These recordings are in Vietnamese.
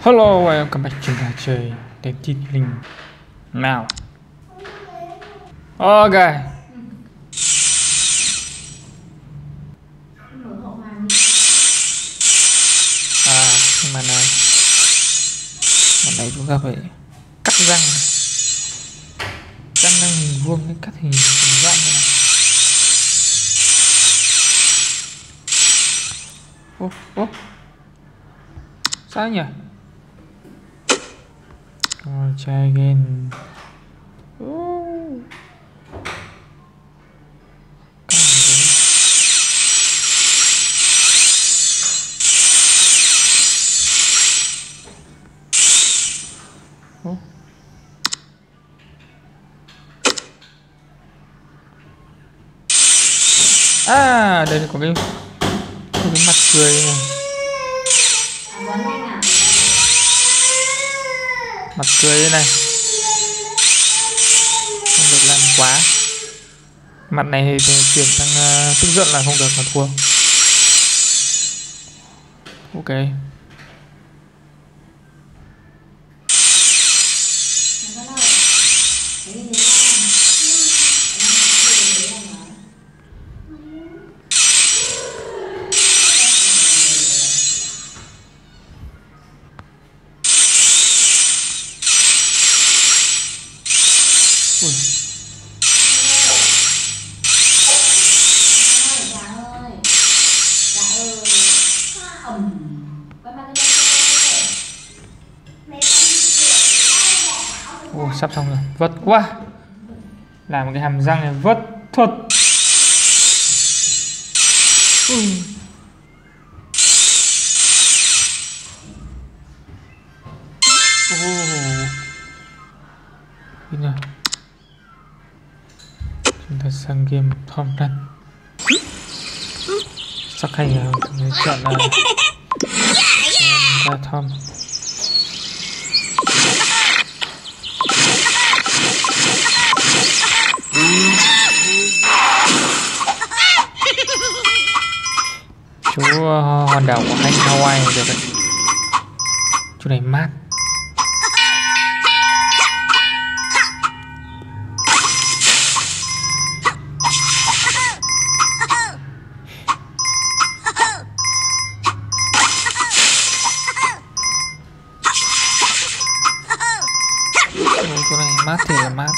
Hello, welcome back chúng ta chơi đánh thịt linh nào. Ok. Nhưng mà này chúng ta phải cắt răng hình vuông hay cắt hình dạng như này. Ô sao nhỉ? Try again. Đây có cái mặt cười này. Mặt cười đây này. Không được làm quá. Mặt này thì chuyển sang tức giận là không được mà thua. Ok. Sắp xong rồi, vất quá. Làm một cái hàm răng này vất thuật. Chúng ta sang game Tom Run. Sắc hay nhờ, chọn là Tom. Chú hòn đảo của anh Hawaii được đấy. Chú này mát. Chú này mát thì là mát.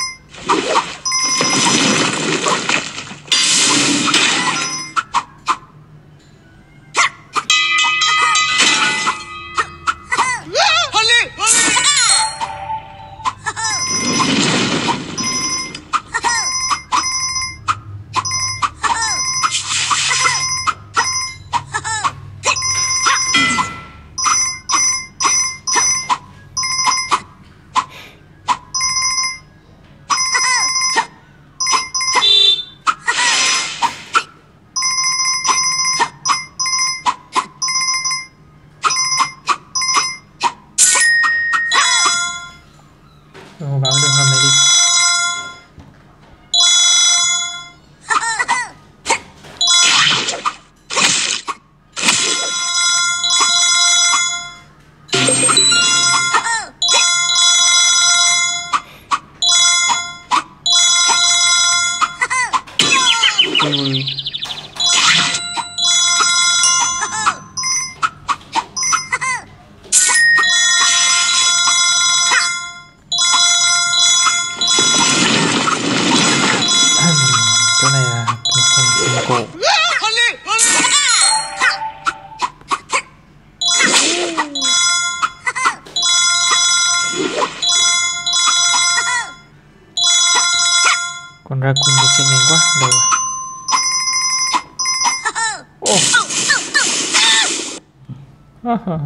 Vào cái đường hầm này đi. Chỗ này là thành cổ. Con ra cùng chạy nhanh quá. Đâu rồi.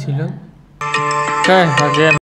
xì nước. Ok, và game.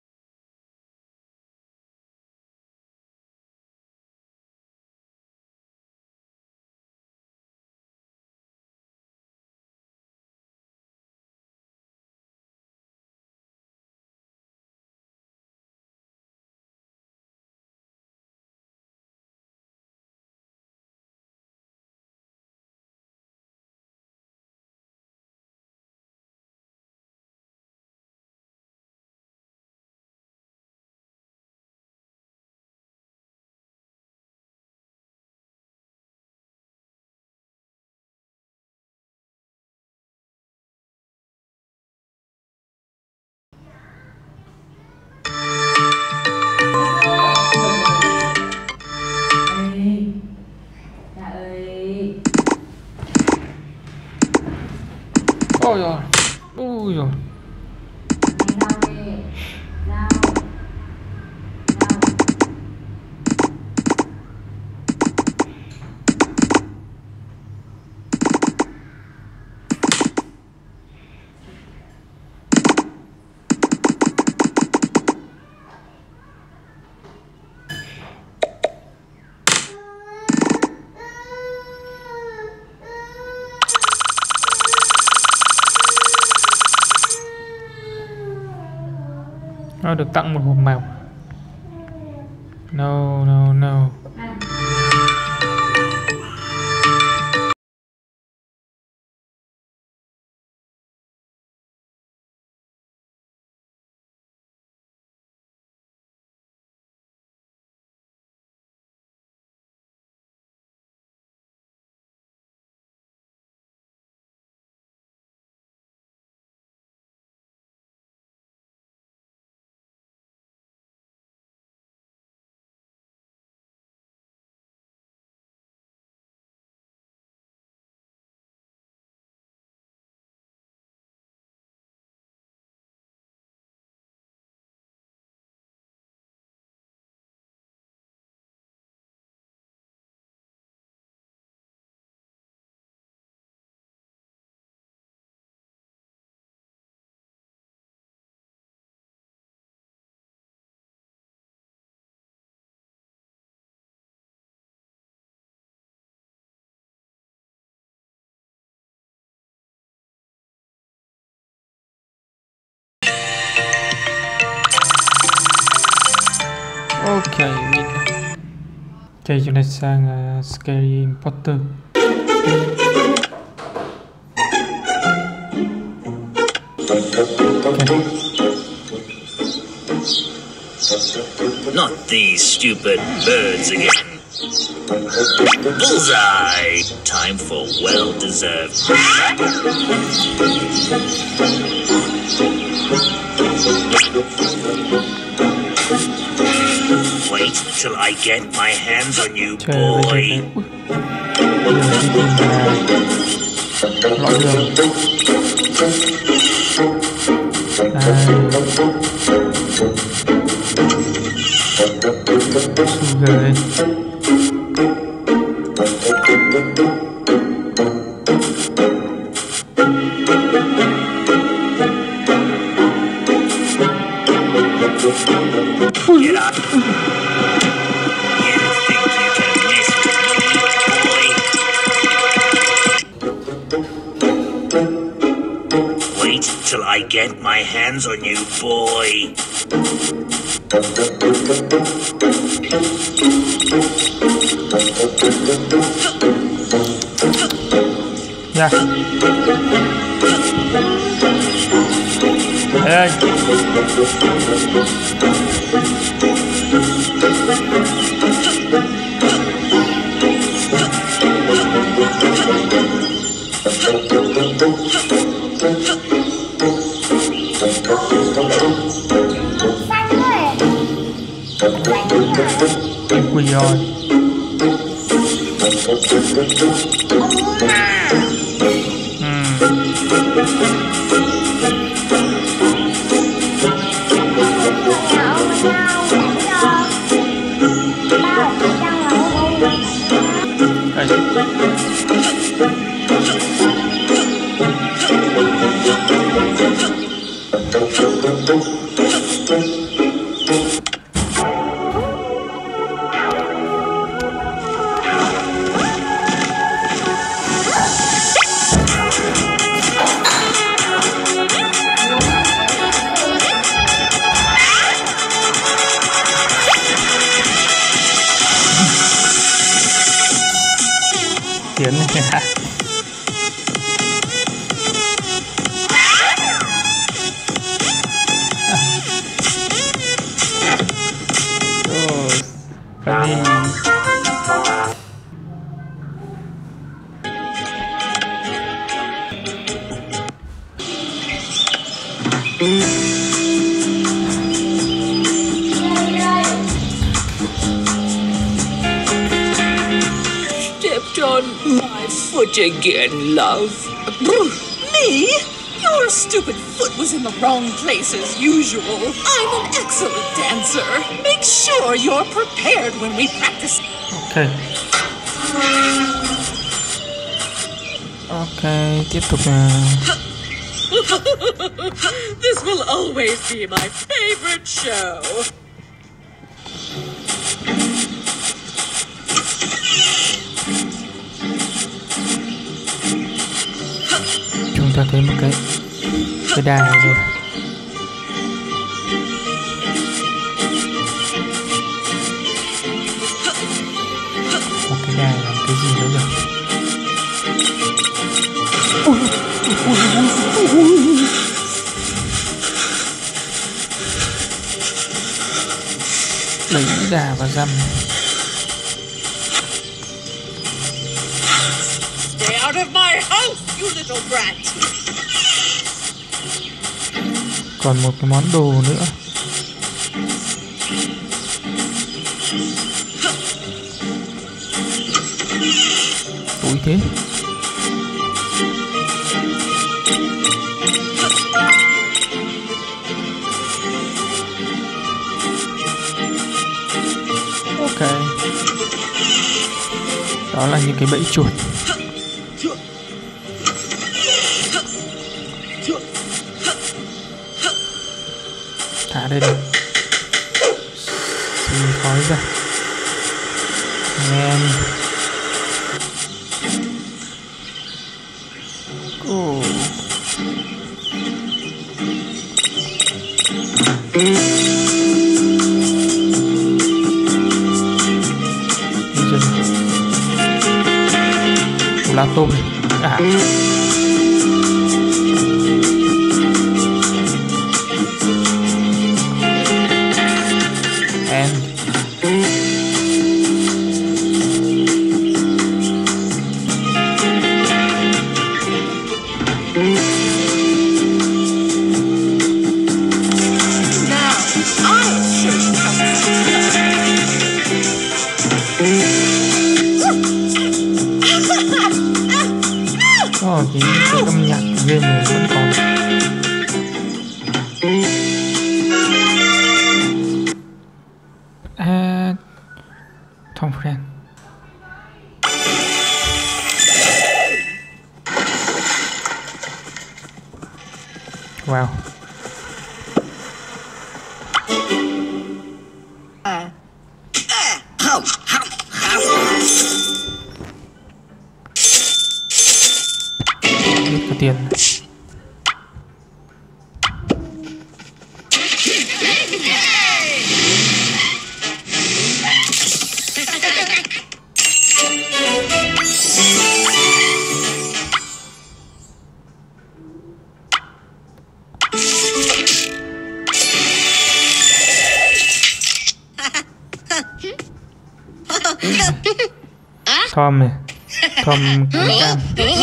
Ôi rồi, ui rồi. Nó được tặng một hộp màu. No, no, no. Ok, win. Ok, chúng ta sang Scary Imposter. Okay. Not these stupid birds again. Bullseye! Time for well-deserved. Wait till I get my hands on you, boy. Get up. You think you can mess with me, boy? Wait till I get my hands on you, boy. Yeah. Hey. Quỳ rồi. Tiến này. Funny. Stepped on my foot again, love. Me? Your stupid foot was in the wrong place as usual. I'm an excellent dancer. Make sure you're prepared when we practice. Ok. Ok, tiếp tục nào. This will always be my favorite show. Chúng ta thấy một cái đài rồi. Một cái đài làm cái gì nữa nhỉ? Lấy đà và dăm. Stay out of my house, you little brat. Còn một cái món đồ nữa. Tối thế. Ok. Đó là những cái bẫy chuột. Thả đây đi. Xì khói ra. Ngen. Cool. Lá tôm này. À. Cái âm nhạc game này vẫn còn. Tom friend. Wow. Có tiền. Tom này. Tom cam.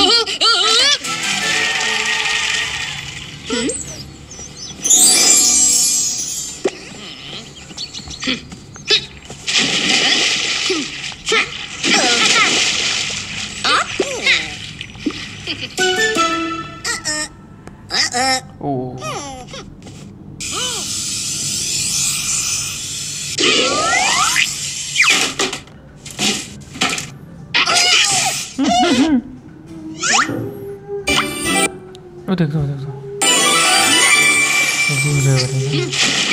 Ồ. Ôi, được rồi. Được Giờ đấy.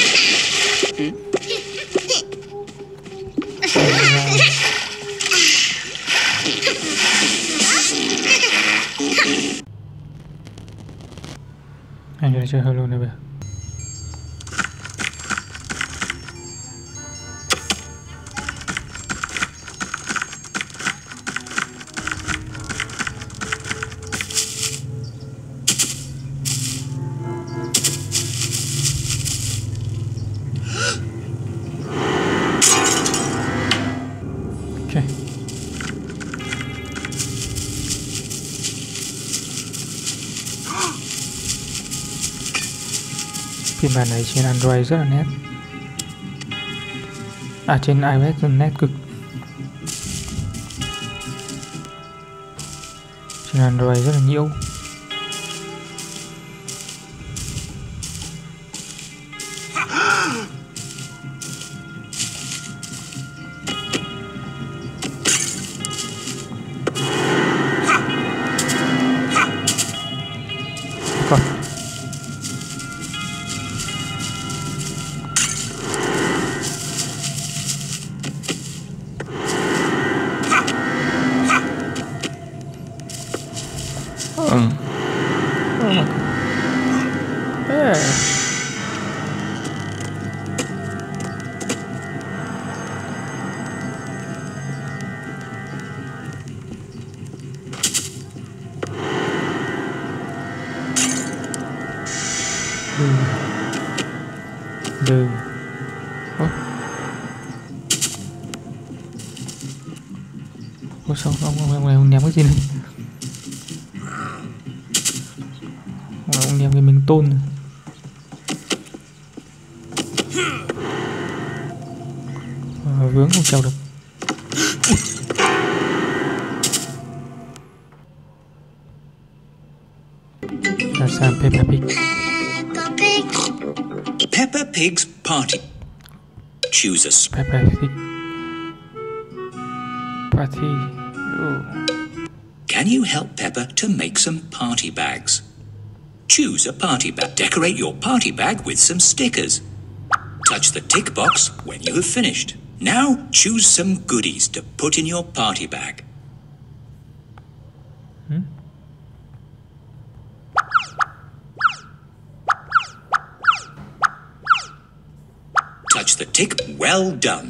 Anh ra chơi hơi luôn này bây giờ. Phiên bản này trên Android rất là nét. Trên iOS rất nét cực. Trên Android rất là nhiễu. Còn đừng sao ông này ông ném cái gì này? Ông ném cái mình tôn này. Vướng không trèo được. Là sang Peppa Pig. Peppa Pig's party. Choose a Peppa Pig party. Can you help Peppa to make some party bags? Choose a party bag. Decorate your party bag with some stickers. Touch the tick box when you have finished. Now choose some goodies to put in your party bag. Touch the tick. Well done.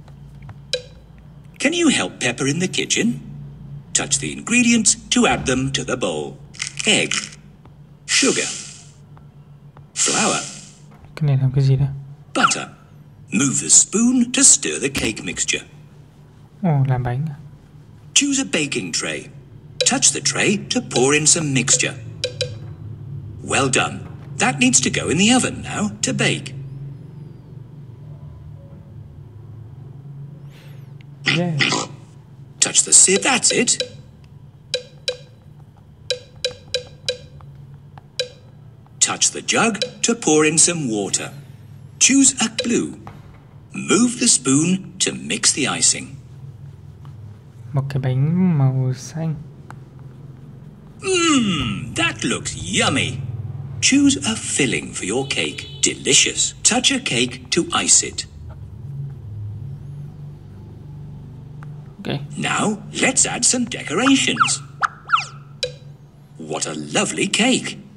Can you help Peppa in the kitchen? Touch the ingredients to add them to the bowl. Egg, sugar, flour, Cái này làm cái gì đây? butter. Move the spoon to stir the cake mixture. Làm bánh à? Choose a baking tray. Touch the tray to pour in some mixture. Well done. That needs to go in the oven now to bake. Yeah. Touch the sieve. That's it. Touch the jug to pour in some water. Choose a glue. Move the spoon to mix the icing. Một cái bánh màu xanh. That looks yummy. Choose a filling for your cake. Delicious. Touch a cake to ice it. Okay. Now, let's add some decorations. What a lovely cake.